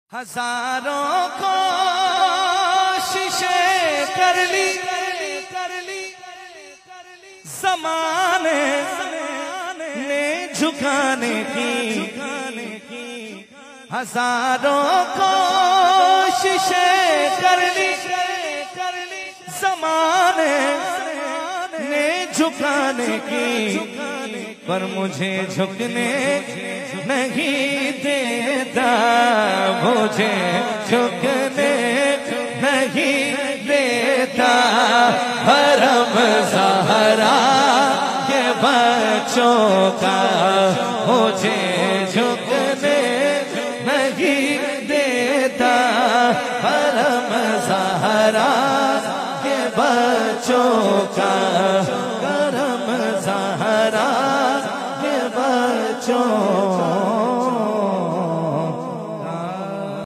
ہزاروں کوششیں کر لی زمانے نے جھکانے کی، ہزاروں کوششیں کر لی زمانے نے جھکانے کی، پر مجھے جھکنے نہیں دیتا، مجھے جھکنے نہیں دیتا، حرم زہرا کے بچوں کا مجھے جھکنے نہیں دیتا، حرم زہرا کے بچوں